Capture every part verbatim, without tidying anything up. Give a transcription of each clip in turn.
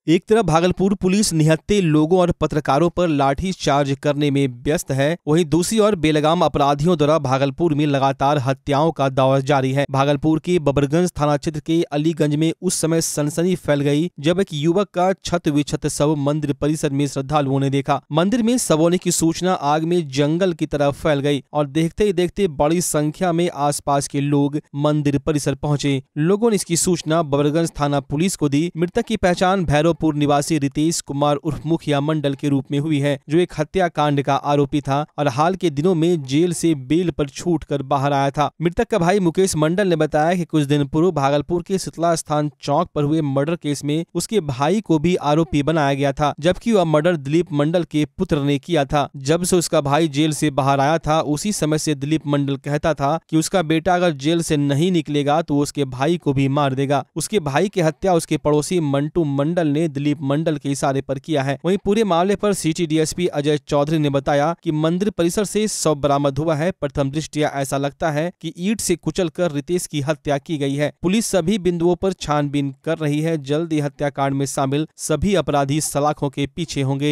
एक तरफ भागलपुर पुलिस निहत्थे लोगों और पत्रकारों पर लाठी चार्ज करने में व्यस्त है, वहीं दूसरी ओर बेलगाम अपराधियों द्वारा भागलपुर में लगातार हत्याओं का दौर जारी है। भागलपुर के बबरगंज थाना क्षेत्र के अलीगंज में उस समय सनसनी फैल गई जब एक युवक का छत विक्षत शव मंदिर परिसर में श्रद्धालुओं ने देखा। मंदिर में शव होने की सूचना आग में जंगल की तरफ फैल गई और देखते ही देखते बड़ी संख्या में आसपास के लोग मंदिर परिसर पहुंचे। लोगों ने इसकी सूचना बबरगंज थाना पुलिस को दी। मृतक की पहचान भैरव पुर निवासी रितेश कुमार उर्फ मुखिया मंडल के रूप में हुई है, जो एक हत्याकांड का आरोपी था और हाल के दिनों में जेल से बेल पर छूटकर बाहर आया था। मृतक का भाई मुकेश मंडल ने बताया कि कुछ दिन पूर्व भागलपुर के शीतला स्थान चौक पर हुए मर्डर केस में उसके भाई को भी आरोपी बनाया गया था, जबकि वह मर्डर दिलीप मंडल के पुत्र ने किया था। जब से उसका भाई जेल से बाहर आया था, उसी समय से दिलीप मंडल कहता था कि उसका बेटा अगर जेल से नहीं निकलेगा तो उसके भाई को भी मार देगा। उसके भाई की हत्या उसके पड़ोसी मंटू मंडल ने दिलीप मंडल के इशारे पर किया है। वहीं पूरे मामले पर सिटी डीएसपी अजय चौधरी ने बताया कि मंदिर परिसर से शव बरामद हुआ है। प्रथम दृष्टया ऐसा लगता है कि ईंट से कुचलकर रितेश की हत्या की गई है। पुलिस सभी बिंदुओं पर छानबीन कर रही है। जल्द ही हत्याकांड में शामिल सभी अपराधी सलाखों के पीछे होंगे।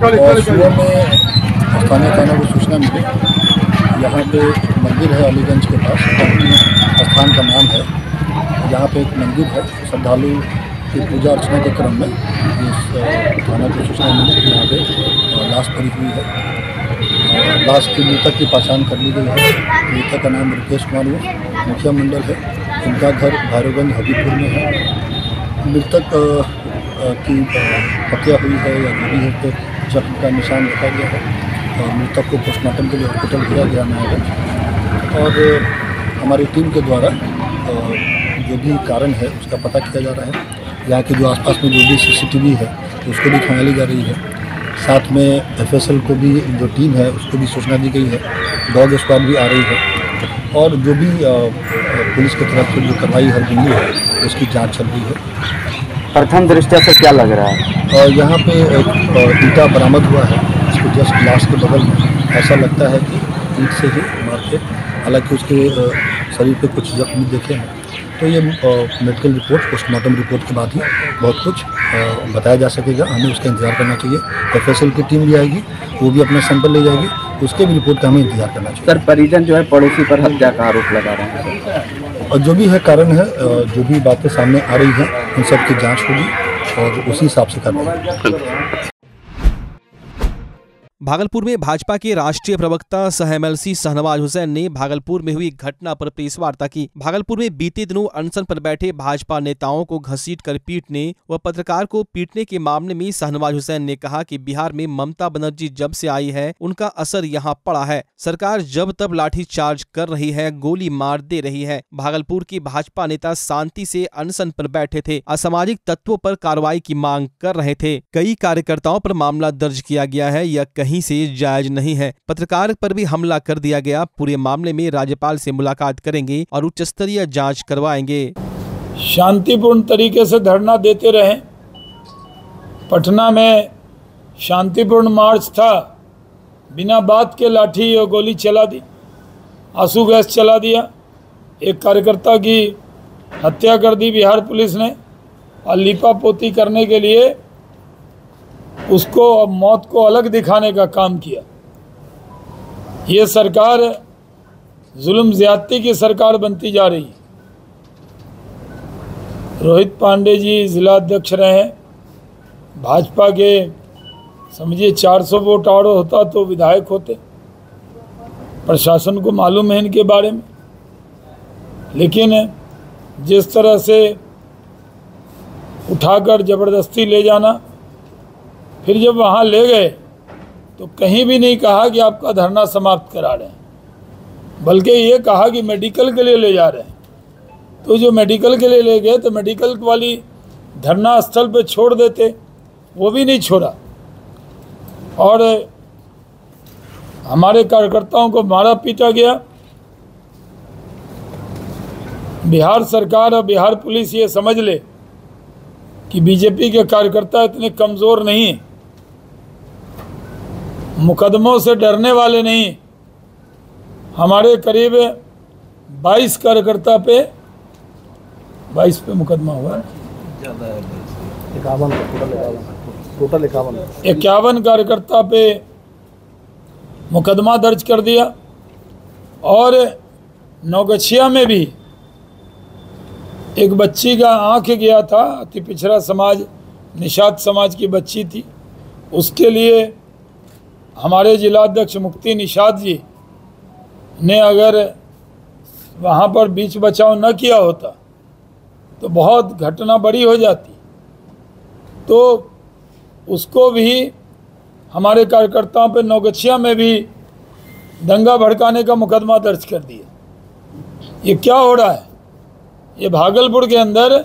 स्थानीय थाना को सूचना मिली, यहाँ पे मंदिर है अलीगंज के पास, स्थान का नाम है। यहाँ पे एक मंदिर है, श्रद्धालु की पूजा अर्चना के क्रम में इस थाना को सूचना मिली कि यहाँ पे लाश पड़ी हुई है। लाश की मृतक की पहचान कर ली गई है। मृतक का नाम रितेश कुमार मुखिया मंडल है। इनका घर भैरवगंज हबीपुर में है। मृतक की हत्या हुई है या जो भी है तो जख्म का निशान देखा गया है और मृतक को पोस्टमार्टम के लिए हॉस्पिटल भेजा गया नयागंज। और हमारी टीम के द्वारा जो भी कारण है उसका पता किया जा रहा है। यहाँ के जो आसपास में जो भी सीसीटीवी है तो उसको भी खंगाली जा रही है। साथ में एफएसएल को भी जो टीम है उसको भी सूचना दी गई है। डॉग स्क्वाड भी आ रही है और जो भी पुलिस की तरफ से जो कार्रवाई हर दिन है उसकी जांच चल रही है। प्रथम दृष्टया से क्या लग रहा है? यहाँ पे एक ईंटा बरामद हुआ है, उसको जस्ट लाश के बगल में। ऐसा लगता है कि ईंट से ही मार के, हालांकि उसके शरीर पे कुछ जख्म देखे हैं तो ये मेडिकल रिपोर्ट पोस्टमार्टम रिपोर्ट के बाद ही बहुत कुछ आ, बताया जा सकेगा। हमें उसका इंतजार करना चाहिए। एफएसएल की टीम भी आएगी, वो भी अपना सैंपल ले जाएगी, उसके भी रिपोर्ट का हमें इंतजार करना चाहिए। सर, परिजन जो है पड़ोसी पर हत्या का आरोप लगा रहे हैं और जो भी है कारण है, जो भी बातें सामने आ रही हैं उन सब की जाँच होगी और उसी हिसाब से करना। भागलपुर में भाजपा के राष्ट्रीय प्रवक्ता सह एमएलसी शाहनवाज हुसैन ने भागलपुर में हुई घटना पर प्रेस वार्ता की। भागलपुर में बीते दिनों अनशन पर बैठे भाजपा नेताओं को घसीटकर पीटने व पत्रकार को पीटने के मामले में शाहनवाज हुसैन ने कहा कि बिहार में ममता बनर्जी जब से आई है उनका असर यहां पड़ा है। सरकार जब तब लाठी चार्ज कर रही है, गोली मार दे रही है। भागलपुर की भाजपा नेता शांति से अनशन पर बैठे थे, असामाजिक तत्वों पर कार्रवाई की मांग कर रहे थे। कई कार्यकर्ताओं पर मामला दर्ज किया गया है, यह कहीं से जायज नहीं है। पत्रकार पर भी हमला कर दिया गया। पूरे मामले में राज्यपाल से मुलाकात करेंगे और उच्च स्तरीय जांच करवाएंगे। शांतिपूर्ण तरीके से धरना देते रहे। पटना में शांतिपूर्ण मार्च था, बिना बात के लाठी और गोली चला दी, आंसू गैस चला दिया। एक कार्यकर्ता की हत्या कर दी बिहार पुलिस ने और लीपापोती करने के लिए उसको अब मौत को अलग दिखाने का काम किया। ये सरकार जुल्म ज्यादती की सरकार बनती जा रही है। रोहित पांडे जी जिला अध्यक्ष रहे हैं भाजपा के, समझिए चार सौ वोट और होता तो विधायक होते। प्रशासन को मालूम है इनके बारे में, लेकिन जिस तरह से उठाकर जबरदस्ती ले जाना, फिर जब वहाँ ले गए तो कहीं भी नहीं कहा कि आपका धरना समाप्त करा रहे हैं, बल्कि ये कहा कि मेडिकल के लिए ले जा रहे हैं। तो जो मेडिकल के लिए ले गए तो मेडिकल वाली धरना स्थल पे छोड़ देते, वो भी नहीं छोड़ा और हमारे कार्यकर्ताओं को मारा पीटा गया। बिहार सरकार और बिहार पुलिस ये समझ ले कि बीजेपी के कार्यकर्ता इतने कमज़ोर नहीं हैं, मुकदमों से डरने वाले नहीं। हमारे करीब बाईस कार्यकर्ता पे बाईस पे मुकदमा हुआ इक्यावन टोटल टोटल इक्यावन इक्यावन कार्यकर्ता पे मुकदमा दर्ज कर दिया। और नौगछिया में भी एक बच्ची का आंख गया था, अति पिछड़ा समाज निषाद समाज की बच्ची थी, उसके लिए हमारे जिलाध्यक्ष मुक्ति निषाद जी ने अगर वहाँ पर बीच बचाव न किया होता तो बहुत घटना बड़ी हो जाती। तो उसको भी हमारे कार्यकर्ताओं पे नौगछिया में भी दंगा भड़काने का मुकदमा दर्ज कर दिया। ये क्या हो रहा है? ये भागलपुर के अंदर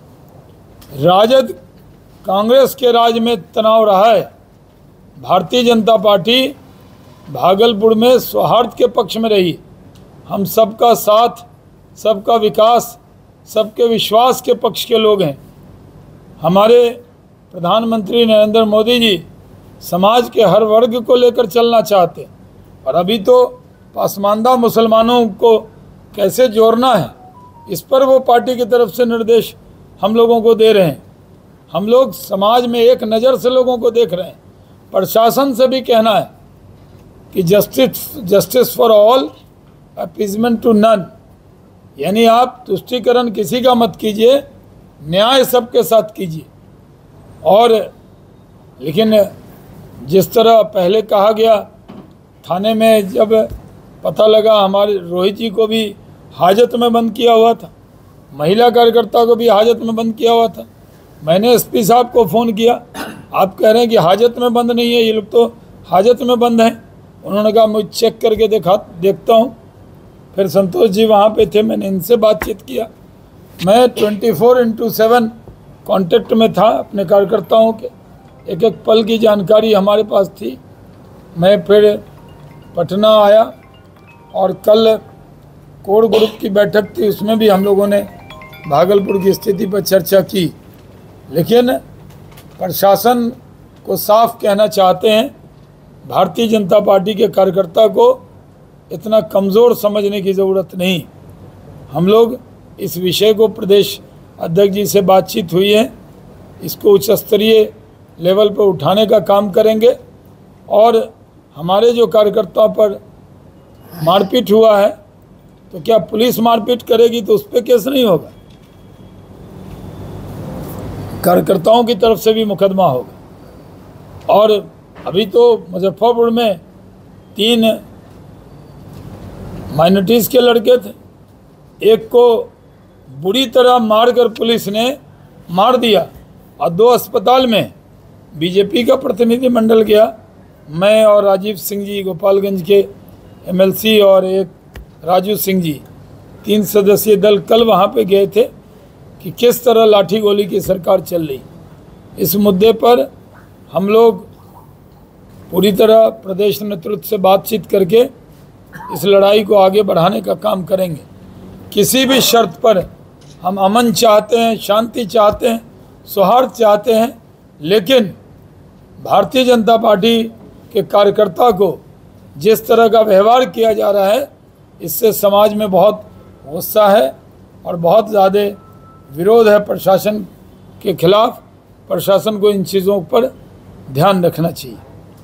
राजद कांग्रेस के राज में तनाव रहा है। भारतीय जनता पार्टी भागलपुर में सौहार्द के पक्ष में रही। हम सबका साथ, सबका विकास, सबके विश्वास के पक्ष के लोग हैं। हमारे प्रधानमंत्री नरेंद्र मोदी जी समाज के हर वर्ग को लेकर चलना चाहते हैं। और अभी तो पासमानदा मुसलमानों को कैसे जोड़ना है, इस पर वो पार्टी की तरफ से निर्देश हम लोगों को दे रहे हैं। हम लोग समाज में एक नज़र से लोगों को देख रहे हैं। प्रशासन से भी कहना है कि justice justice for all, appeasement to none, यानी आप तुष्टीकरण किसी का मत कीजिए, न्याय सबके साथ कीजिए। और लेकिन जिस तरह पहले कहा गया, थाने में जब पता लगा हमारे रोहित जी को भी हाजत में बंद किया हुआ था, महिला कार्यकर्ता को भी हाजत में बंद किया हुआ था, मैंने एसपी साहब को फ़ोन किया। आप कह रहे हैं कि हाजत में बंद नहीं है, ये लोग तो हाजत में बंद हैं। उन्होंने कहा मुझे चेक करके देखा देखता हूँ। फिर संतोष जी वहाँ पे थे, मैंने इनसे बातचीत किया। मैं twenty four into seven contact में था अपने कार्यकर्ताओं के, एक एक पल की जानकारी हमारे पास थी। मैं फिर पटना आया और कल कोर ग्रुप की बैठक थी, उसमें भी हम लोगों ने भागलपुर की स्थिति पर चर्चा की। लेकिन प्रशासन को साफ कहना चाहते हैं, भारतीय जनता पार्टी के कार्यकर्ता को इतना कमज़ोर समझने की ज़रूरत नहीं। हम लोग इस विषय को प्रदेश अध्यक्ष जी से बातचीत हुई है, इसको उच्च स्तरीय लेवल पर उठाने का काम करेंगे। और हमारे जो कार्यकर्ताओं पर मारपीट हुआ है, तो क्या पुलिस मारपीट करेगी तो उस पर केस नहीं होगा? कार्यकर्ताओं की तरफ से भी मुकदमा होगा। और अभी तो मुजफ्फरपुर में तीन माइनॉरिटीज़ के लड़के थे, एक को बुरी तरह मारकर पुलिस ने मार दिया और दो अस्पताल में बीजेपी का प्रतिनिधिमंडल गया। मैं और राजीव सिंह जी गोपालगंज के एमएलसी और एक राजू सिंह जी, तीन सदस्यीय दल कल वहाँ पे गए थे कि किस तरह लाठी गोली की सरकार चल रही। इस मुद्दे पर हम लोग पूरी तरह प्रदेश नेतृत्व से बातचीत करके इस लड़ाई को आगे बढ़ाने का काम करेंगे। किसी भी शर्त पर हम अमन चाहते हैं, शांति चाहते हैं, सौहार्द चाहते हैं, लेकिन भारतीय जनता पार्टी के कार्यकर्ता को जिस तरह का व्यवहार किया जा रहा है, इससे समाज में बहुत गुस्सा है और बहुत ज़्यादा विरोध है प्रशासन के खिलाफ। प्रशासन को इन चीज़ों पर ध्यान रखना चाहिए।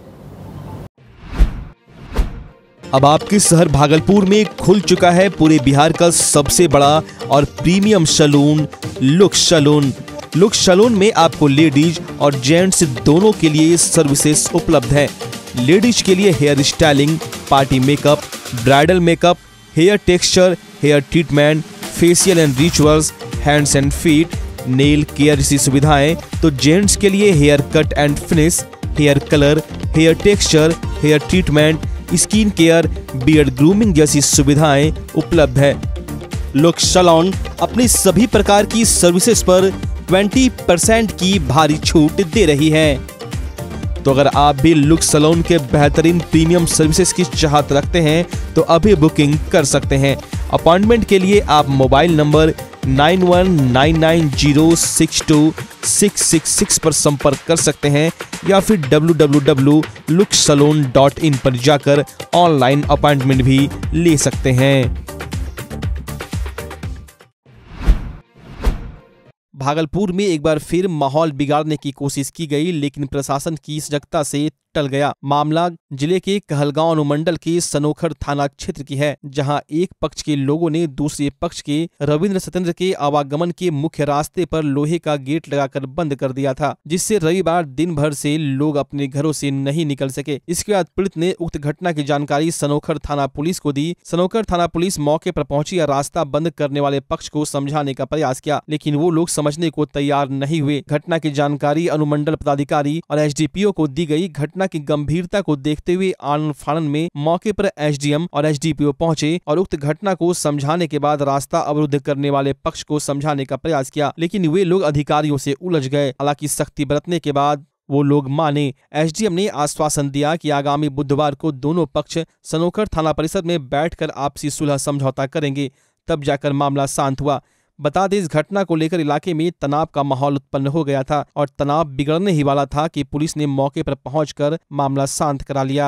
अब आपके शहर भागलपुर में खुल चुका है पूरे बिहार का सबसे बड़ा और premium salon looks salon. Looks salon में आपको लेडीज और जेंट्स दोनों के लिए सर्विसेज उपलब्ध है। लेडीज के लिए hair styling, party makeup, bridal makeup, hair texture, hair treatment, facial and rituals, hands and feet, nail care जैसी सुविधाएं। तो जेंट्स के लिए hair cut and finish, hair colour, hair texture, hair treatment, skin care, beard grooming जैसी सुविधाएं उपलब्ध है। Looks salon अपनी सभी प्रकार की सर्विसेज पर बीस परसेंट की भारी छूट दे रही है। तो अगर आप भी लुक्स सैलून के बेहतरीन प्रीमियम सर्विसेज की चाहत रखते हैं तो अभी बुकिंग कर सकते हैं। अपॉइंटमेंट के लिए आप mobile number nine one nine nine zero six two six six six पर संपर्क कर सकते हैं या फिर W W W dot looks salon dot in पर जाकर ऑनलाइन अपॉइंटमेंट भी ले सकते हैं। भागलपुर में एक बार फिर माहौल बिगाड़ने की कोशिश की गई, लेकिन प्रशासन की सजगता से टल गया। मामला जिले के कहलगांव अनुमंडल के सनोखर थाना क्षेत्र की है, जहां एक पक्ष के लोगों ने दूसरे पक्ष के रविंद्र सत्येंद्र के आवागमन के मुख्य रास्ते पर लोहे का गेट लगाकर बंद कर दिया था, जिससे रविवार दिन भर से लोग अपने घरों से नहीं निकल सके। इसके बाद पीड़ित ने उक्त घटना की जानकारी सनोखर थाना पुलिस को दी। सनोखर थाना पुलिस मौके पर पहुंची और रास्ता बंद करने वाले पक्ष को समझाने का प्रयास किया, लेकिन वो लोग समझने को तैयार नहीं हुए। घटना की जानकारी अनुमंडल पदाधिकारी और एसडीपीओ को दी गई। घटना की गंभीरता को देखते हुए आनन फानन में मौके पर एसडीएम और एसडीपीओ पहुंचे और उक्त घटना को समझाने के बाद रास्ता अवरुद्ध करने वाले पक्ष को समझाने का प्रयास किया, लेकिन वे लोग अधिकारियों से उलझ गए। हालांकि सख्ती बरतने के बाद वो लोग माने। एसडीएम ने आश्वासन दिया कि आगामी बुधवार को दोनों पक्ष सनोखर थाना परिसर में बैठकर आपसी सुलह समझौता करेंगे, तब जाकर मामला शांत हुआ। बता दें, इस घटना को लेकर इलाके में तनाव का माहौल उत्पन्न हो गया था और तनाव बिगड़ने ही वाला था कि पुलिस ने मौके पर पहुंचकर मामला शांत करा लिया।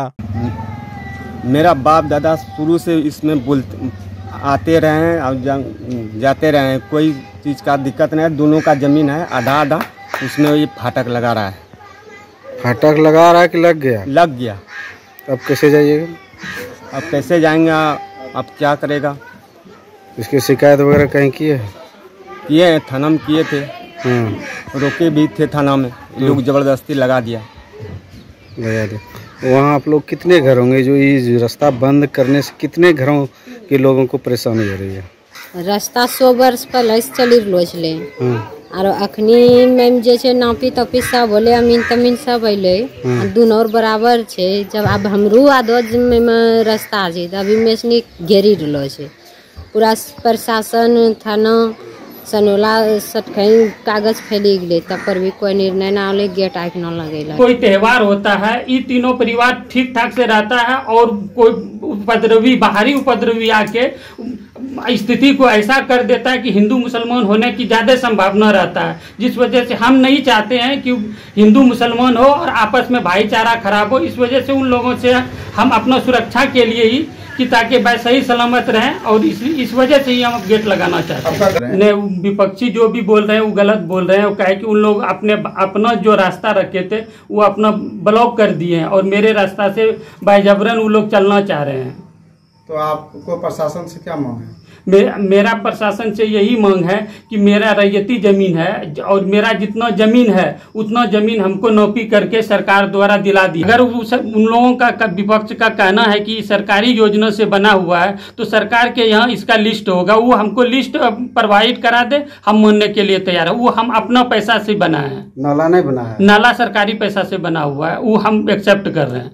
मेरा बाप दादा शुरू से इसमें बोलते आते रहे हैं और जा, जाते रहे हैं, कोई चीज़ का दिक्कत नहीं है। दोनों का जमीन है आधा आधा, उसमें ये फाटक लगा रहा है। फाटक लगा रहा है कि लग गया? लग गया। अब कैसे जाइएगा? अब कैसे जाएंगे? अब क्या करेगा? इसकी शिकायत वगैरह कहीं की है? किए हैं, थाना में किए थे, रोके भी थे थाना में, लोग जबरदस्ती लगा दिया लगा दिया। वहाँ आप लोग कितने घर होंगे जो ये रास्ता बंद करने से कितने घरों के लोगों को परेशानी हो रही है? रास्ता सौ वर्ष पहले से चली रहलो छे और अखनी में जे छे नापी तपी सब होले, अमीन तमीन सब अइले, दोनों और बराबर छे। जब अब हमरू आदोज में रास्ता छे त अभी मेसनी घेरी रहलो छे। पूरा प्रशासन थाना सनोला सटखई कागज फैली गए, तब पर भी कोई निर्णय ना ले, गेट आके न लगेला। कोई त्योहार होता है, ये तीनों परिवार ठीक ठाक से रहता है और कोई उपद्रवी बाहरी उपद्रवी आके स्थिति को ऐसा कर देता है कि हिंदू मुसलमान होने की ज्यादा संभावना रहता है, जिस वजह से हम नहीं चाहते हैं कि हिंदू मुसलमान हो और आपस में भाईचारा खराब हो। इस वजह से उन लोगों से हम अपना सुरक्षा के लिए ही कि ताकि वह सही सलामत रहें और इस इस वजह से ही हम गेट लगाना चाहते हैं। ने विपक्षी जो भी बोल रहे हैं वो गलत बोल रहे हैं। वो कहे कि उन लोग अपने अपना जो रास्ता रखे थे वो अपना ब्लॉक कर दिए हैं और मेरे रास्ता से बाइजबरन वो लोग चलना चाह रहे हैं। तो आपको प्रशासन से क्या मांग है? मे, मेरा प्रशासन से यही मांग है कि मेरा रैयती जमीन है और मेरा जितना जमीन है उतना जमीन हमको नौपी करके सरकार द्वारा दिला दी। अगर उन लोगों का विपक्ष का कहना है कि सरकारी योजना से बना हुआ है तो सरकार के यहाँ इसका लिस्ट होगा, वो हमको लिस्ट प्रोवाइड करा दे, हम मानने के लिए तैयार है। वो हम अपना पैसा से बना है, नाला नहीं बना है, नाला सरकारी पैसा से बना हुआ है, वो हम एक्सेप्ट कर रहे हैं।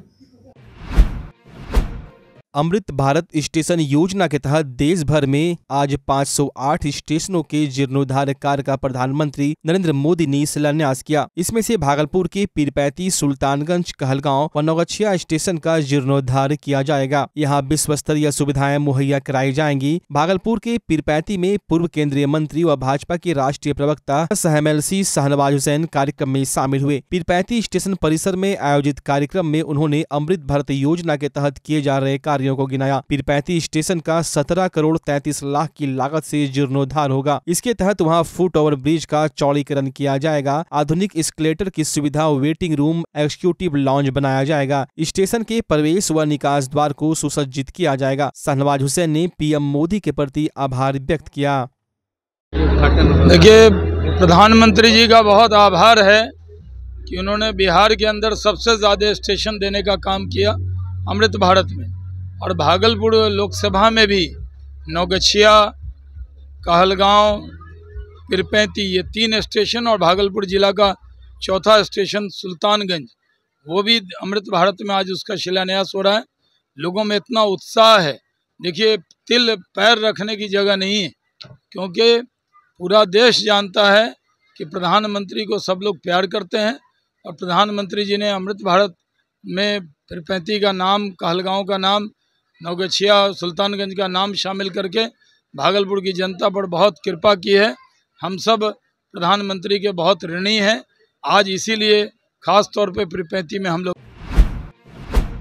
अमृत भारत स्टेशन योजना के तहत देश भर में आज पाँच सौ आठ स्टेशनों के जीर्णोद्धार कार्य का प्रधानमंत्री नरेंद्र मोदी ने शिलान्यास किया। इसमें से भागलपुर के पीरपैंती, सुल्तानगंज, कहलगांव व नौगछिया स्टेशन का जीर्णोद्धार किया जाएगा। यहाँ विश्व स्तरीय सुविधाएं मुहैया कराई जाएंगी। भागलपुर के पीरपैंती में पूर्व केंद्रीय मंत्री व भाजपा के राष्ट्रीय प्रवक्ता सहमेलसी शाहनवाज हुसैन कार्यक्रम में शामिल हुए। पीरपैंती स्टेशन परिसर में आयोजित कार्यक्रम में उन्होंने अमृत भारत योजना के तहत किए जा रहे कार्यों को गिनाया। पीरपैंती स्टेशन का सत्रह करोड़ तैंतीस लाख की लागत से जीर्णोद्धार होगा। इसके तहत वहां फुट ओवर ब्रिज का चौड़ीकरण किया जाएगा। आधुनिक एस्केलेटर की सुविधा, वेटिंग रूम, एग्जीक्यूटिव लॉन्ज बनाया जाएगा। स्टेशन के प्रवेश व निकास द्वार को सुसज्जित किया जाएगा। शाहनवाज हुसैन ने पीएम मोदी के प्रति आभार व्यक्त किया। देखिए, प्रधानमंत्री जी का बहुत आभार है कि उन्होंने बिहार के अंदर सबसे ज्यादा स्टेशन देने का काम किया अमृत भारत में, और भागलपुर लोकसभा में भी नौगछिया, कहलगांव, पीरपैंती ये तीन स्टेशन और भागलपुर जिला का चौथा स्टेशन सुल्तानगंज, वो भी अमृत भारत में आज उसका शिलान्यास हो रहा है। लोगों में इतना उत्साह है, देखिए तिल पैर रखने की जगह नहीं है, क्योंकि पूरा देश जानता है कि प्रधानमंत्री को सब लोग प्यार करते हैं और प्रधानमंत्री जी ने अमृत भारत में पीरपैंती का नाम, कहलगांव का नाम, नौगछिया, सुल्तानगंज का नाम शामिल करके भागलपुर की जनता पर बहुत कृपा की है। हम सब प्रधानमंत्री के बहुत ऋणी हैं। आज इसीलिए खास तौर पे पीरपैंती में हम लोग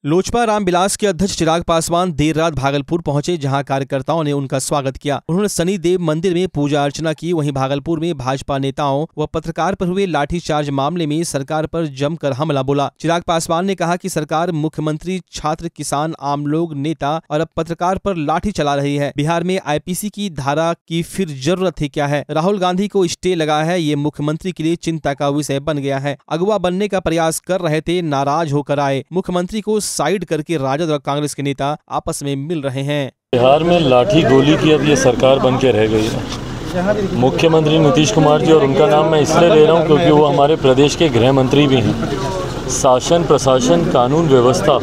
लोजपा रामविलास के अध्यक्ष चिराग पासवान देर रात भागलपुर पहुंचे, जहां कार्यकर्ताओं ने उनका स्वागत किया। उन्होंने शनिदेव मंदिर में पूजा अर्चना की। वहीं भागलपुर में भाजपा नेताओं व पत्रकार पर हुए लाठीचार्ज मामले में सरकार पर जमकर हमला बोला। चिराग पासवान ने कहा कि सरकार मुख्यमंत्री, छात्र, किसान, आम लोग, नेता और अब पत्रकार पर लाठी चला रही है। बिहार में आईपीसी की धारा की फिर जरूरत ही क्या है? राहुल गांधी को स्टे लगा है, ये मुख्यमंत्री के लिए चिंता का विषय बन गया है। अगवा बनने का प्रयास कर रहे थे, नाराज होकर आए। मुख्यमंत्री को साइड करके राजद और कांग्रेस के नेता आपस में मिल रहे हैं। बिहार में लाठी गोली की अब ये सरकार बन के रह गई है। मुख्यमंत्री नीतीश कुमार जी, और उनका नाम मैं इसलिए ले रहा हूँ क्योंकि वो हमारे प्रदेश के गृह मंत्री भी हैं। शासन, प्रशासन, कानून व्यवस्था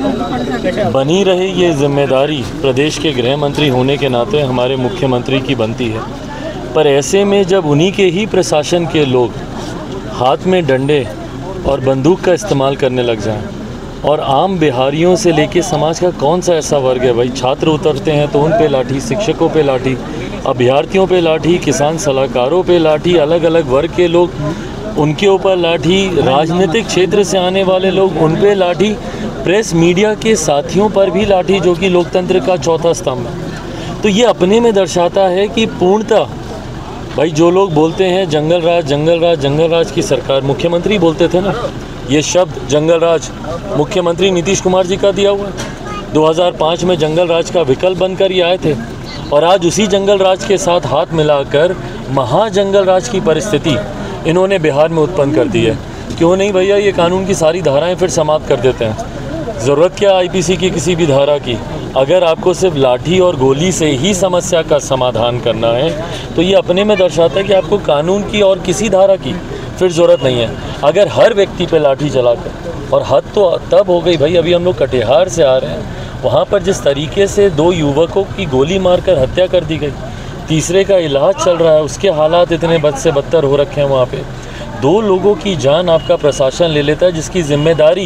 बनी रहे, ये जिम्मेदारी प्रदेश के गृह मंत्री होने के नाते हमारे मुख्यमंत्री की बनती है। पर ऐसे में जब उन्हीं के ही प्रशासन के लोग हाथ में डंडे और बंदूक का इस्तेमाल करने लग जाएं, और आम बिहारियों से लेके समाज का कौन सा ऐसा वर्ग है भाई, छात्र उतरते हैं तो उन पे लाठी, शिक्षकों पे लाठी, अभ्यर्थियों पे लाठी, किसान सलाहकारों पे लाठी, अलग अलग वर्ग के लोग उनके ऊपर लाठी, राजनीतिक क्षेत्र से आने वाले लोग उन पे लाठी, प्रेस मीडिया के साथियों पर भी लाठी, जो कि लोकतंत्र का चौथा स्तंभ है। तो ये अपने में दर्शाता है कि पूर्णतः भाई जो लोग बोलते हैं जंगल राज, जंगल राज, जंगल राज की सरकार, मुख्यमंत्री बोलते थे ना, ये शब्द जंगल राज मुख्यमंत्री नीतीश कुमार जी का दिया हुआ है। दो हज़ार पाँच में जंगल राज का विकल्प बनकर ये आए थे, और आज उसी जंगल राज के साथ हाथ मिलाकर महाजंगल राज की परिस्थिति इन्होंने बिहार में उत्पन्न कर दी है। क्यों नहीं भैया, ये कानून की सारी धाराएं फिर समाप्त कर देते हैं। ज़रूरत क्या आईपीसी की किसी भी धारा की? अगर आपको सिर्फ लाठी और गोली से ही समस्या का समाधान करना है तो ये अपने में दर्शाता है कि आपको कानून की और किसी धारा की फिर ज़रूरत नहीं है। अगर हर व्यक्ति पे लाठी चलाकर, और हद तो तब हो गई भाई, अभी हम लोग कटिहार से आ रहे हैं, वहाँ पर जिस तरीके से दो युवकों की गोली मारकर हत्या कर दी गई, तीसरे का इलाज चल रहा है, उसके हालात इतने बद से बदतर हो रखे हैं। वहाँ पे दो लोगों की जान आपका प्रशासन ले लेता है, जिसकी जिम्मेदारी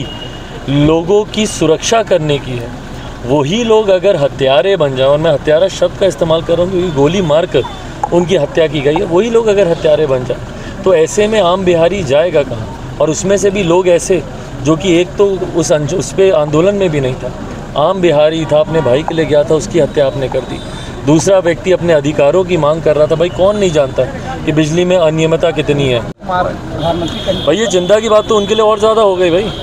लोगों की सुरक्षा करने की है। वही लोग अगर हत्यारे बन जाए, और मैं हत्यारा शब्द का इस्तेमाल कर रहा हूँ क्योंकि गोली मारकर उनकी हत्या की गई है, वही लोग अगर हत्यारे बन जाए तो ऐसे में आम बिहारी जाएगा कहाँ? और उसमें से भी लोग ऐसे जो कि एक तो उस उस पे आंदोलन में भी नहीं था, आम बिहारी था, अपने भाई के लिए गया था, उसकी हत्या आपने कर दी। दूसरा व्यक्ति अपने अधिकारों की मांग कर रहा था। भाई कौन नहीं जानता कि बिजली में अनियमितता कितनी है? भाई ये चिंता की बात तो उनके लिए और ज़्यादा हो गई भाई।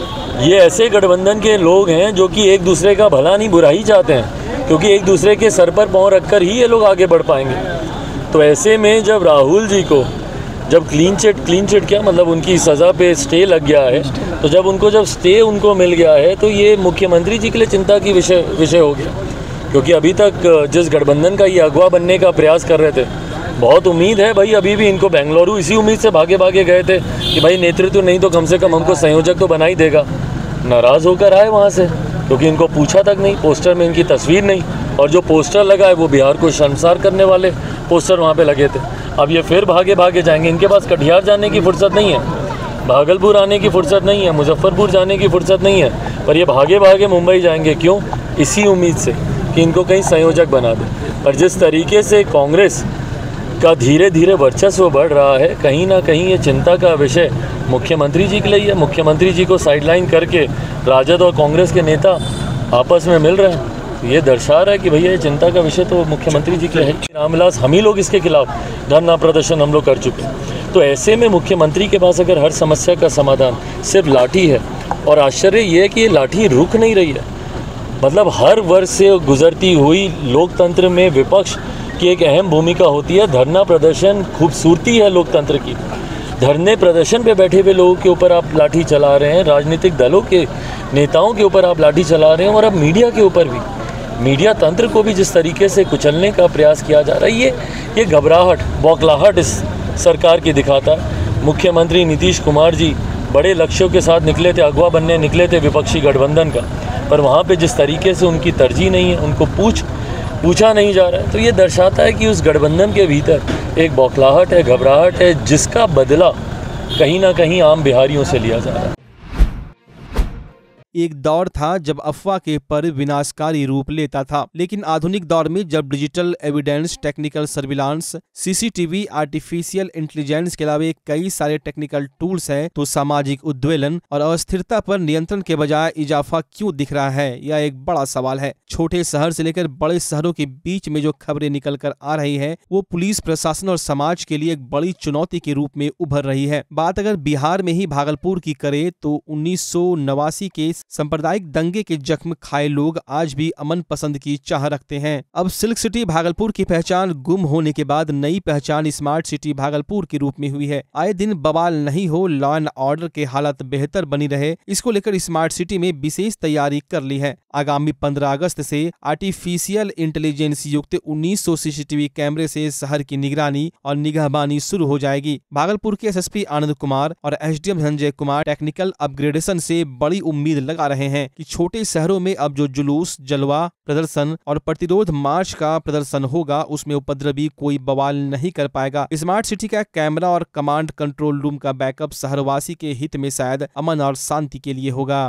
ये ऐसे गठबंधन के लोग हैं जो कि एक दूसरे का भला नहीं बुरा ही चाहते हैं, क्योंकि एक दूसरे के सर पर पाँव रखकर ही ये लोग आगे बढ़ पाएंगे। तो ऐसे में जब राहुल जी को जब क्लीन चिट क्लीन चिट क्या मतलब उनकी सज़ा पे स्टे लग गया है, तो जब उनको जब स्टे उनको मिल गया है तो ये मुख्यमंत्री जी के लिए चिंता की विषय विषय हो गया। क्योंकि अभी तक जिस गठबंधन का ये अगवा बनने का प्रयास कर रहे थे, बहुत उम्मीद है भाई, अभी भी इनको बेंगलुरु इसी उम्मीद से भागे भागे गए थे कि भाई नेतृत्व नहीं तो कम से कम हमको संयोजक तो बना ही देगा। नाराज़ होकर आए वहाँ से, क्योंकि इनको पूछा तक नहीं, पोस्टर में इनकी तस्वीर नहीं, और जो पोस्टर लगा है वो बिहार को शर्मसार करने वाले पोस्टर वहाँ पे लगे थे। अब ये फिर भागे भागे जाएंगे। इनके पास कटिहार जाने की फुर्सत नहीं है, भागलपुर आने की फुर्सत नहीं है, मुजफ्फरपुर जाने की फुर्सत नहीं है, पर ये भागे भागे मुंबई जाएंगे। क्यों? इसी उम्मीद से कि इनको कहीं संयोजक बना दे। पर जिस तरीके से कांग्रेस का धीरे धीरे वर्चस्व बढ़ रहा है, कहीं ना कहीं ये चिंता का विषय मुख्यमंत्री जी के लिए है। मुख्यमंत्री जी को साइडलाइन करके राजद और कांग्रेस के नेता आपस में मिल रहे हैं। ये दर्शा रहा है कि भैया ये चिंता का विषय तो मुख्यमंत्री जी के लिए है। रामविलास, हम ही लोग इसके खिलाफ धरना प्रदर्शन हम लोग कर चुके हैं। तो ऐसे में मुख्यमंत्री के पास अगर हर समस्या का समाधान सिर्फ लाठी है, और आश्चर्य ये है कि ये लाठी रुक नहीं रही है। मतलब हर वर्ष से गुजरती हुई लोकतंत्र में विपक्ष की एक अहम भूमिका होती है। धरना प्रदर्शन खूबसूरती है लोकतंत्र की। धरने प्रदर्शन पे बैठे हुए लोगों के ऊपर आप लाठी चला रहे हैं, राजनीतिक दलों के नेताओं के ऊपर आप लाठी चला रहे हैं, और अब मीडिया के ऊपर भी, मीडिया तंत्र को भी जिस तरीके से कुचलने का प्रयास किया जा रहा है, ये ये घबराहट, बौखलाहट इस सरकार की दिखाता है। मुख्यमंत्री नीतीश कुमार जी बड़े लक्ष्यों के साथ निकले थे, अगवा बनने निकले थे विपक्षी गठबंधन का, पर वहाँ पे जिस तरीके से उनकी तरजीह नहीं है, उनको पूछ पूछा नहीं जा रहा है, तो ये दर्शाता है कि उस गठबंधन के भीतर एक बौखलाहट है, घबराहट है, जिसका बदला कहीं ना कहीं आम बिहारियों से लिया जा रहा है। एक दौर था जब अफवाह के पर विनाशकारी रूप लेता था, लेकिन आधुनिक दौर में जब digital evidence, technical surveillance, CCTV, artificial intelligence के अलावा कई सारे टेक्निकल टूल्स हैं, तो सामाजिक उद्वेलन और अस्थिरता पर नियंत्रण के बजाय इजाफा क्यों दिख रहा है, यह एक बड़ा सवाल है। छोटे शहर से लेकर बड़े शहरों के बीच में जो खबरें निकल कर आ रही है वो पुलिस प्रशासन और समाज के लिए एक बड़ी चुनौती के रूप में उभर रही है। बात अगर बिहार में ही भागलपुर की करे तो उन्नीस सौ नवासी के सांप्रदायिक दंगे के जख्म खाए लोग आज भी अमन पसंद की चाह रखते हैं। अब सिल्क सिटी भागलपुर की पहचान गुम होने के बाद नई पहचान स्मार्ट सिटी भागलपुर के रूप में हुई है। आए दिन बवाल नहीं हो, लॉ एंड ऑर्डर के हालत बेहतर बनी रहे, इसको लेकर स्मार्ट सिटी में विशेष तैयारी कर ली है। आगामी पंद्रह अगस्त से आर्टिफिशियल इंटेलिजेंस युक्त उन्नीस सौ सीसीटीवी कैमरे से शहर की निगरानी और निगहबानी शुरू हो जाएगी। भागलपुर के एसएसपी आनंद कुमार और SDM Sanjay Kumar technical upgradation से बड़ी उम्मीद लगा रहे हैं कि छोटे शहरों में अब जो जुलूस, जलवा प्रदर्शन और प्रतिरोध मार्च का प्रदर्शन होगा उसमें उपद्रवी कोई बवाल नहीं कर पाएगा। स्मार्ट सिटी का कैमरा और कमांड कंट्रोल रूम का बैकअप शहरवासी के हित में शायद अमन और शांति के लिए होगा।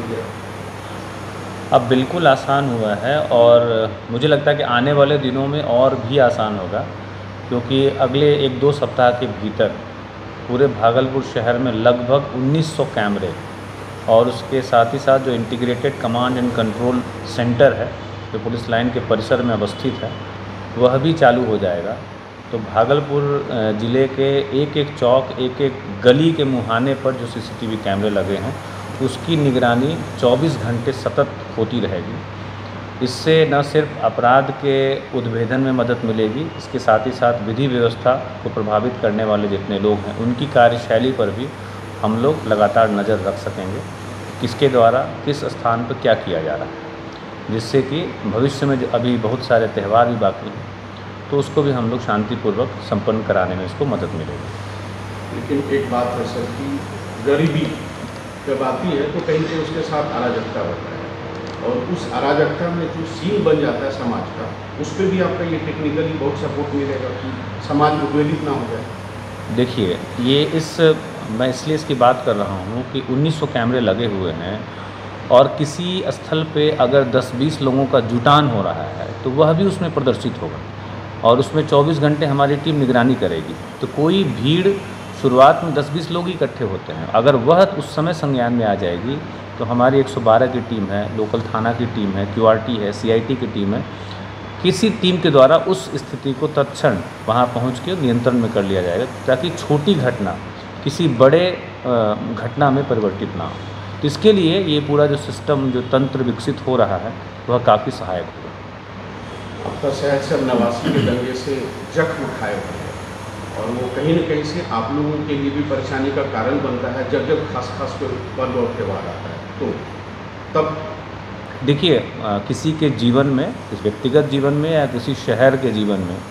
अब बिल्कुल आसान हुआ है और मुझे लगता है कि आने वाले दिनों में और भी आसान होगा, क्योंकि अगले एक दो सप्ताह के भीतर पूरे भागलपुर शहर में लगभग उन्नीस सौ कैमरे और उसके साथ ही साथ जो integrated command and control centre है जो पुलिस लाइन के परिसर में अवस्थित है वह भी चालू हो जाएगा। तो भागलपुर ज़िले के एक एक चौक, एक एक गली के मुहाने पर जो सीसीटीवी कैमरे लगे हैं उसकी निगरानी चौबीस घंटे सतत होती रहेगी। इससे न सिर्फ अपराध के उद्भेदन में मदद मिलेगी, इसके साथ ही साथ विधि व्यवस्था को प्रभावित करने वाले जितने लोग हैं उनकी कार्यशैली पर भी हम लोग लगातार नज़र रख सकेंगे, किसके द्वारा किस स्थान पर क्या किया जा रहा है, जिससे कि भविष्य में जो अभी बहुत सारे त्यौहार भी बाकी हैं तो उसको भी हम लोग शांतिपूर्वक संपन्न कराने में इसको मदद मिलेगी। लेकिन एक बात है सर कि गरीबी जब आती है तो कहीं से उसके साथ अराजकता होता है और उस अराजकता में जो सीन बन जाता है समाज का, उस पर भी आपका ये टेक्निकली बहुत सपोर्ट मिलेगा कि समाज उद्वेलित ना हो जाए। देखिए, ये इस मैं इसलिए इसकी बात कर रहा हूँ कि उन्नीस सौ कैमरे लगे हुए हैं और किसी स्थल पे अगर दस बीस लोगों का जुटान हो रहा है तो वह भी उसमें प्रदर्शित होगा और उसमें चौबीस घंटे हमारी टीम निगरानी करेगी। तो कोई भीड़ शुरुआत में दस बीस लोग इकट्ठे होते हैं, अगर वह उस समय संज्ञान में आ जाएगी तो हमारी एक सौ बारह की टीम है, लोकल थाना की टीम है, क्यूआरटी है, सीआईटी की टीम है, किसी टीम के द्वारा उस स्थिति को तत्क्षण वहां पहुंच के नियंत्रण में कर लिया जाएगा ताकि छोटी घटना किसी बड़े घटना में परिवर्तित ना हो। तो इसके लिए ये पूरा जो सिस्टम, जो तंत्र विकसित हो रहा है वह काफ़ी सहायक होगा। आपका शहर से नवासी के दंगे से जख्म खाए हुए हैं और वो कहीं न कहीं से आप लोगों के लिए भी परेशानी का कारण बनता है जब जब खास खास कोई पर्व और त्यौहार आता है तो तब देखिए, किसी के जीवन में, किसी व्यक्तिगत जीवन में या किसी शहर के जीवन में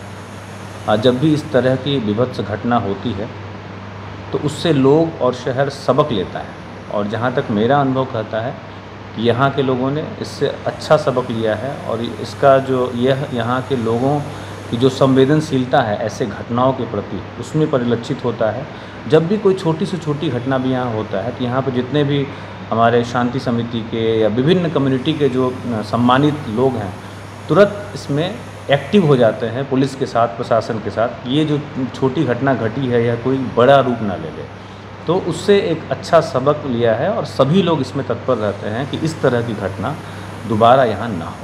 जब भी इस तरह की विभत्स घटना होती है तो उससे लोग और शहर सबक लेता है और जहाँ तक मेरा अनुभव कहता है कि यहाँ के लोगों ने इससे अच्छा सबक लिया है और इसका जो यह यहाँ के लोगों की जो संवेदनशीलता है ऐसे घटनाओं के प्रति उसमें परिलक्षित होता है। जब भी कोई छोटी से छोटी घटना भी यहाँ होता है तो यहाँ पर जितने भी हमारे शांति समिति के या विभिन्न कम्युनिटी के जो सम्मानित लोग हैं तुरंत इसमें एक्टिव हो जाते हैं पुलिस के साथ, प्रशासन के साथ। ये जो छोटी घटना घटी है यह कोई बड़ा रूप ना ले ले, तो उससे एक अच्छा सबक लिया है और सभी लोग इसमें तत्पर रहते हैं कि इस तरह की घटना दोबारा यहाँ ना हो।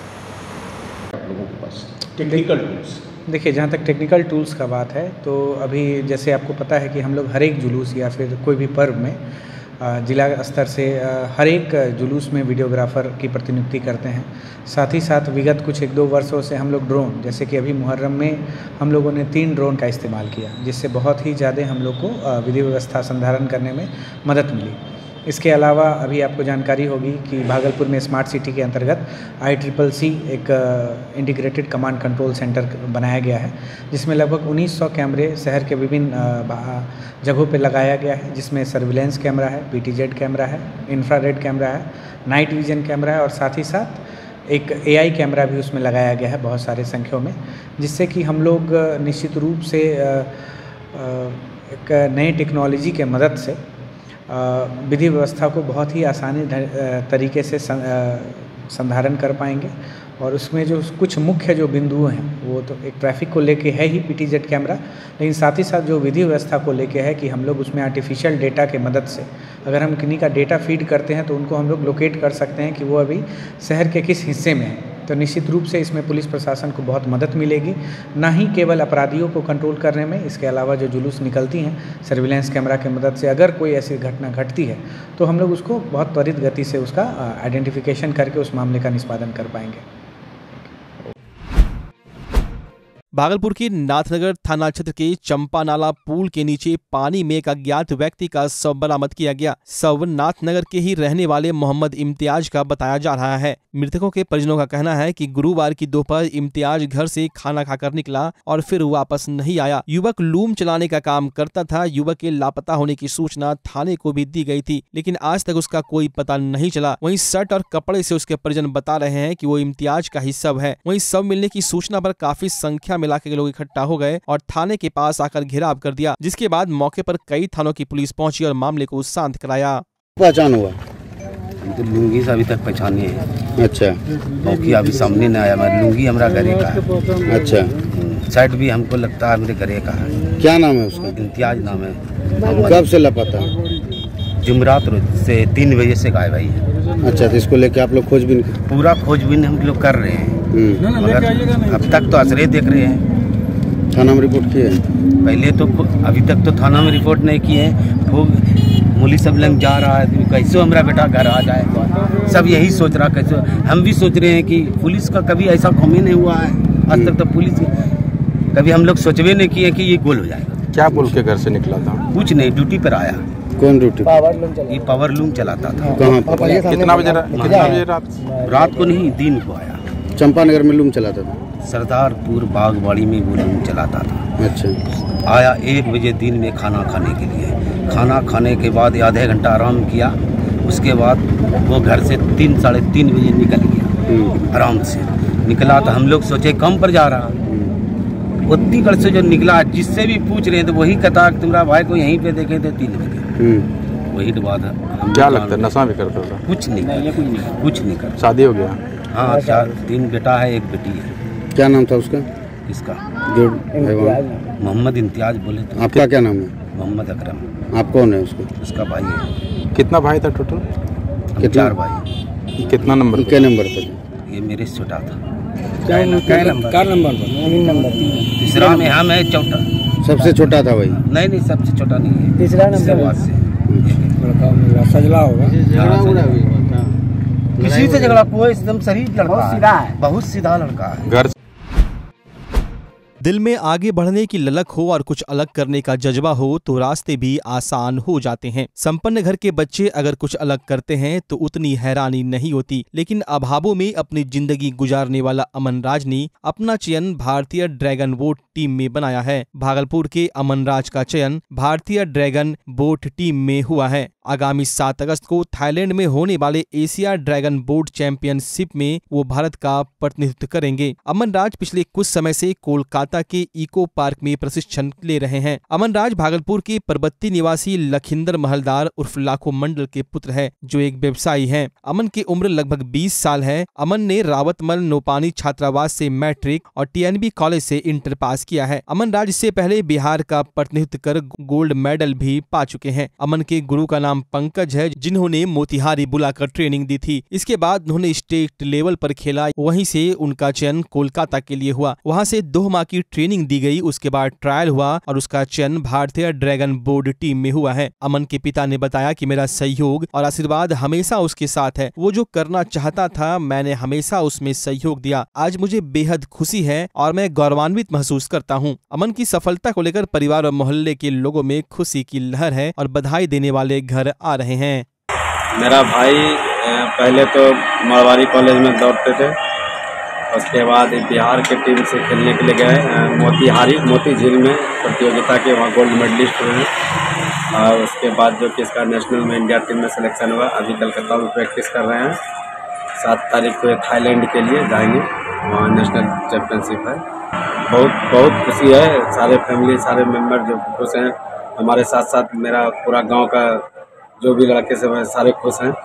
लोगों के पास टेक्निकल टूल्स, देखिए, जहाँ तक टेक्निकल टूल्स का बात है तो अभी जैसे आपको पता है कि हम लोग हर एक जुलूस या फिर कोई भी पर्व में जिला स्तर से हर एक जुलूस में वीडियोग्राफर की प्रतिनियुक्ति करते हैं। साथ ही साथ विगत कुछ एक दो वर्षों से हम लोग ड्रोन, जैसे कि अभी मुहर्रम में हम लोगों ने तीन ड्रोन का इस्तेमाल किया जिससे बहुत ही ज़्यादा हम लोग को विधि व्यवस्था संधारण करने में मदद मिली। इसके अलावा अभी आपको जानकारी होगी कि भागलपुर में स्मार्ट सिटी के अंतर्गत आई ट्रिपल सी एक इंटीग्रेटेड कमांड कंट्रोल सेंटर बनाया गया है जिसमें लगभग उन्नीस सौ कैमरे शहर के विभिन्न जगहों पे लगाया गया है, जिसमें सर्विलेंस कैमरा है, पीटीजेड कैमरा है, इंफ्रारेड कैमरा है, नाइट विजन कैमरा है और साथ ही साथ एक एआई कैमरा भी उसमें लगाया गया है बहुत सारे संख्यों में, जिससे कि हम लोग निश्चित रूप से एक नई टेक्नोलॉजी के मदद से विधि व्यवस्था को बहुत ही आसानी तरीके से संधारण कर पाएंगे। और उसमें जो कुछ मुख्य जो बिंदु हैं वो तो एक ट्रैफिक को लेके है ही पीटीजेड कैमरा, लेकिन साथ ही साथ जो विधि व्यवस्था को लेके है कि हम लोग उसमें आर्टिफिशियल डेटा के मदद से अगर हम किन्हीं का डेटा फीड करते हैं तो उनको हम लोग लोकेट कर सकते हैं कि वो अभी शहर के किस हिस्से में है। तो निश्चित रूप से इसमें पुलिस प्रशासन को बहुत मदद मिलेगी, ना ही केवल अपराधियों को कंट्रोल करने में, इसके अलावा जो जुलूस निकलती हैं सर्विलेंस कैमरा की मदद से अगर कोई ऐसी घटना घटती है तो हम लोग उसको बहुत त्वरित गति से उसका आइडेंटिफिकेशन करके उस मामले का निष्पादन कर पाएंगे। भागलपुर के नाथनगर थाना क्षेत्र के चंपा नाला पुल के नीचे पानी में एक अज्ञात व्यक्ति का शव बरामद किया गया। शव नाथनगर के ही रहने वाले मोहम्मद इम्तियाज का बताया जा रहा है। मृतकों के परिजनों का कहना है कि गुरुवार की दोपहर इम्तियाज घर से खाना खाकर निकला और फिर वापस नहीं आया। युवक लूम चलाने का काम करता था। युवक के लापता होने की सूचना थाने को भी दी गई थी, लेकिन आज तक उसका कोई पता नहीं चला। वहीं शर्ट और कपड़े से उसके परिजन बता रहे हैं कि वो इम्तियाज का ही शव है। वहीं शव मिलने की सूचना पर काफी संख्या में इलाके के लोग इकट्ठा हो गए और थाने के पास आकर घेराव कर दिया, जिसके बाद मौके पर कई थानों की पुलिस पहुंची और मामले को शांत कराया। पहचान हुआ तो लुंगी से अभी तक पहचाने हैं। अच्छा, बाकी अभी सामने न आया। मैं लुंगी हमारा घरे का है। अच्छा, शर्ट भी हमको लगता है मेरे घरे का है। क्या नाम है उसका? इम्तियाज नाम है। कब से लापता? जुमरात से तीन बजे से गायब है। अच्छा, तो इसको लेके आप लोग खोजबीन पूरा खोजबीन हम लोग कर रहे हैं, मगर अब तक तो असरे देख रहे हैं। थाना में रिपोर्ट किए? पहले तो अभी तक तो थाना में रिपोर्ट नहीं किए हैं। पुलिस सब लंग जा रहा है, कैसे हमारा बेटा घर आ जाए, सब यही सोच रहा। कैसे हम भी सोच रहे हैं कि पुलिस का कभी ऐसा कम ही नहीं हुआ है आज तक। तो पुलिस कभी हम लोग सोचवे नहीं किए कि ये गोल हो जाएगा। क्या बोल के घर से निकला था? कुछ नहीं, ड्यूटी पर आया। कौन ड्यूटी? ये पावर लूम चलाता था। कहाँ पर? कितना बजे कितना बजे रात? रात को नहीं, दिन को आया। चंपानगर में लूम चलाता था? सरदारपुर बागवाड़ी में वो लूम चलाता था। अच्छा, आया एक बजे दिन में खाना खाने के लिए। खाना खाने के बाद आधे घंटा आराम किया। उसके बाद वो घर से तीन साढ़े तीन बजे निकल गया। आराम से निकला तो हम लोग सोचे कम पर जा रहा। उतनी घर से जो निकला, जिससे भी पूछ रहे थे वही कहता कि तुम्हारा भाई को यहीं पे देखे थे तीन बजे। वही बात है। क्या लगता है नशा भी करता था? कुछ नहीं, कुछ नहीं कर। शादी हो गया? हाँ, चार तीन बेटा है, एक बेटी है। क्या नाम था उसका? इसका मोहम्मद इम्तियाज बोले तो। आपका क्या नाम है? मोहम्मद अकरम। आप कौन है उसको? उसका भाई है। कितना भाई था टोटल? कितना? चार भाई। कितना नंबर? क्या नंबर पर? ये मेरे से छोटा था। क्या नंबर? क्या नंबर पर? तीसरा में हम है, चौथा। सबसे छोटा था भाई? नहीं नहीं, सबसे छोटा नहीं है। तीसरा नंबर से सजला होगा। किसी से झगड़ा कोई एकदम सही लड़का सीधा है, बहुत सीधा लड़का है। घर दिल में आगे बढ़ने की ललक हो और कुछ अलग करने का जज्बा हो तो रास्ते भी आसान हो जाते हैं। संपन्न घर के बच्चे अगर कुछ अलग करते हैं तो उतनी हैरानी नहीं होती, लेकिन अभावों में अपनी जिंदगी गुजारने वाला अमन राज ने अपना चयन भारतीय ड्रैगन बोट टीम में बनाया है। भागलपुर के अमन राज का चयन भारतीय ड्रैगन बोट टीम में हुआ है। आगामी सात अगस्त को थाईलैंड में होने वाले एशिया ड्रैगन बोट चैंपियनशिप में वो भारत का प्रतिनिधित्व करेंगे। अमन राज पिछले कुछ समय से कोलकाता के इको पार्क में प्रशिक्षण ले रहे हैं। अमन राज भागलपुर के परबत्ती निवासी लखिंदर महलदार उर्फ लाखो मंडल के पुत्र है, जो एक व्यवसायी हैं। अमन की उम्र लगभग बीस साल है। अमन ने रावतमल नौपानी छात्रावास से मैट्रिक और टीएनबी कॉलेज से इंटर पास किया है। अमन राज इससे पहले बिहार का प्रतिनिधित्व कर गोल्ड मेडल भी पा चुके हैं। अमन के गुरु का नाम पंकज है, जिन्होंने मोतिहारी बुलाकर ट्रेनिंग दी थी। इसके बाद उन्होंने स्टेट लेवल पर खेला, वहीं से उनका चयन कोलकाता के लिए हुआ। वहां से दो माह की ट्रेनिंग दी गई। उसके बाद ट्रायल हुआ और उसका चयन भारतीय ड्रैगन बोट टीम में हुआ है। अमन के पिता ने बताया कि मेरा सहयोग और आशीर्वाद हमेशा उसके साथ है। वो जो करना चाहता था मैंने हमेशा उसमें सहयोग दिया। आज मुझे बेहद खुशी है और मैं गौरवान्वित महसूस करता हूँ। अमन की सफलता को लेकर परिवार और मोहल्ले के लोगों में खुशी की लहर है और बधाई देने वाले घर आ रहे हैं। मेरा भाई पहले तो मारवाड़ी कॉलेज में दौड़ते थे, उसके बाद बिहार के टीम से खेलने के लिए गए मोतिहारी मोती झील में प्रतियोगिता के, वहाँ गोल्ड मेडलिस्ट हुए हैं। और उसके बाद जो कि इसका नेशनल में इंडिया टीम में सिलेक्शन हुआ। अभी कलकत्ता में प्रैक्टिस कर रहे हैं। सात तारीख को थाईलैंड के लिए जाएंगे, वहाँ नेशनल चैम्पियनशिप है। बहुत बहुत खुशी है। सारे फैमिली सारे मेंबर जो खुश हैं। हमारे साथ साथ मेरा पूरा गांव का जो भी लड़के सब हैं सारे खुश हैं।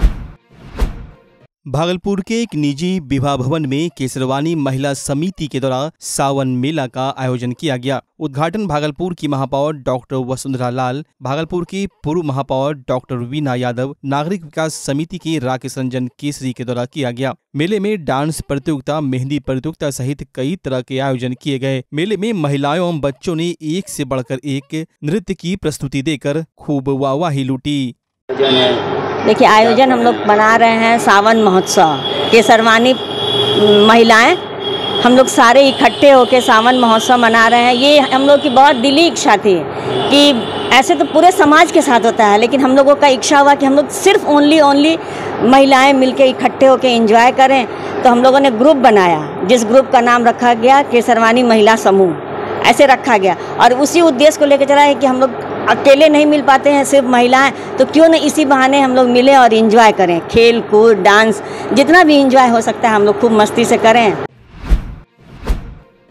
भागलपुर के एक निजी विवाह भवन में केसरवानी महिला समिति के द्वारा सावन मेला का आयोजन किया गया। उद्घाटन भागलपुर की महापौर डॉक्टर वसुंधरा लाल, भागलपुर की पूर्व महापौर डॉक्टर वीना यादव, नागरिक विकास समिति के राकेश रंजन केसरी के द्वारा किया गया। मेले में डांस प्रतियोगिता, मेहंदी प्रतियोगिता सहित कई तरह के आयोजन किए गए। मेले में महिलाओं एवं बच्चों ने एक से बढ़कर एक नृत्य की प्रस्तुति देकर खूब वाहवाही लूटी। देखिए, आयोजन हम लोग बना रहे हैं सावन महोत्सव। केसरवानी महिलाएं हम लोग सारे इकट्ठे होकर सावन महोत्सव मना रहे हैं। ये हम लोग की बहुत दिली इच्छा थी कि ऐसे तो पूरे समाज के साथ होता है, लेकिन हम लोगों का इच्छा हुआ कि हम लोग सिर्फ ओनली ओनली महिलाएं मिलके इकट्ठे होकर एंजॉय करें। तो हम लोगों ने ग्रुप बनाया, जिस ग्रुप का नाम रखा गया केसरवानी महिला समूह, ऐसे रखा गया। और उसी उद्देश्य को लेकर चला है कि हम लोग अकेले नहीं मिल पाते हैं सिर्फ महिलाएं, तो क्यों न इसी बहाने हम लोग मिले और एंजॉय करें। खेल कूद डांस जितना भी एंजॉय हो सकता है हम लोग खूब मस्ती से करें।